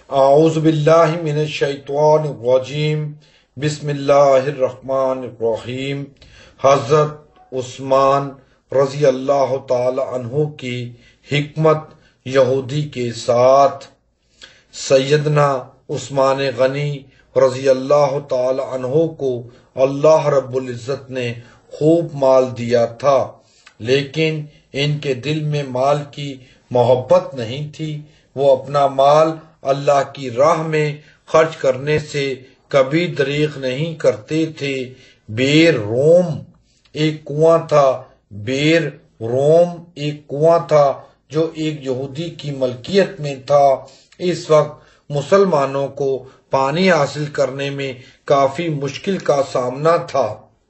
اعوذ باللہ من الشیطان الرجیم بسم اللہ الرحمن الرحیم۔ حضرت عثمان رضی اللہ تعالی عنہ کی حکمت یہودی کے ساتھ۔ سیدنا عثمان غنی رضی اللہ تعالی عنہ کو اللہ رب العزت نے خوب مال دیا تھا، لیکن ان کے دل میں مال کی محبت نہیں تھی۔ وہ اپنا مال اللہ کی راہ میں خرچ کرنے سے کبھی دریغ نہیں کرتے تھے۔ بیر روم ایک کنواں تھا بیر روم ایک کنواں تھا جو ایک یہودی کی ملکیت میں تھا۔ اس وقت مسلمانوں کو پانی حاصل کرنے میں کافی مشکل کا سامنا تھا۔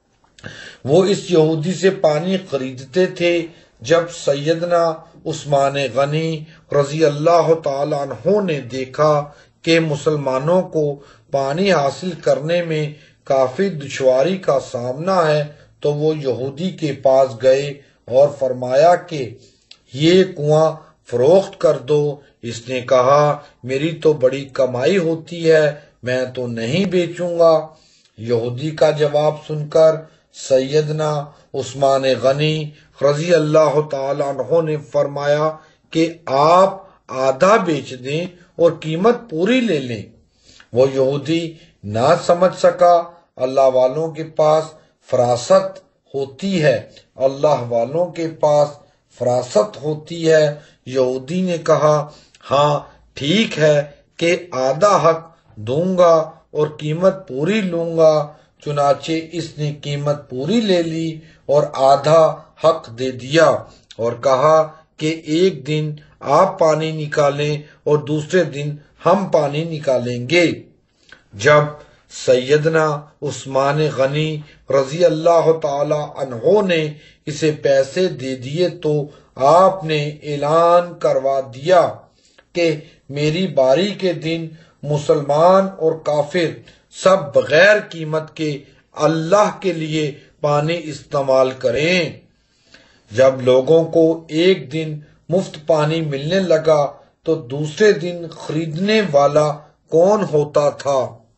وہ اس یہودی سے پانی خریدتے تھے۔ جب سیدنا عثمان غنی رضی اللہ تعالی عنہ نے دیکھا کہ مسلمانوں کو پانی حاصل کرنے میں کافی دشواری کا سامنا ہے تو وہ یہودی کے پاس گئے اور فرمایا کہ یہ کنواں فروخت کر دو۔ اس نے کہا میری تو بڑی کمائی ہوتی ہے، میں تو نہیں بیچوں گا۔ یہودی کا جواب سن کر سیدنا عثمان غنی رضی اللہ تعالی عنہ نے فرمایا کہ آپ آدھا بیچ دیں اور قیمت پوری لے لیں۔ وہ یہودی نہ سمجھ سکا۔ اللہ والوں کے پاس فراست ہوتی ہے، اللہ والوں کے پاس فراست ہوتی ہے۔ یہودی نے کہا ہاں ٹھیک ہے کہ آدھا حق دوں گا اور قیمت پوری لوں گا۔ چنانچہ اس نے قیمت پوری لے لی اور آدھا حق دے دیا اور کہا کہ ایک دن آپ پانی نکالیں اور دوسرے دن ہم پانی نکالیں گے۔ جب سیدنا عثمان غنی رضی اللہ تعالی عنہ نے اسے پیسے دے دیے تو آپ نے اعلان کروا دیا کہ میری باری کے دن مسلمان اور کافر سب بغیر قیمت کے اللہ کے لیے پانی استعمال کریں۔ جب لوگوں کو ایک دن مفت پانی ملنے لگا تو دوسرے دن خریدنے والا کون ہوتا تھا؟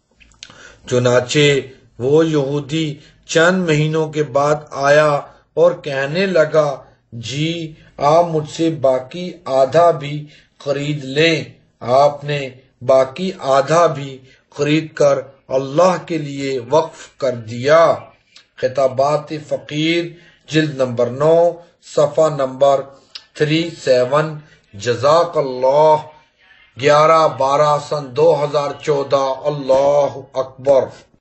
چنانچہ وہ یہودی چند مہینوں کے بعد آیا اور کہنے لگا جی آپ مجھ سے باقی آدھا بھی خرید لیں۔ آپ نے باقی آدھا بھی خرید کر اللہ کے لیے وقف کر دیا۔ خطابات فقیر جلد نمبر 9 صفحہ نمبر 37۔ جزاک اللہ 11/12/2014۔ اللہ اکبر۔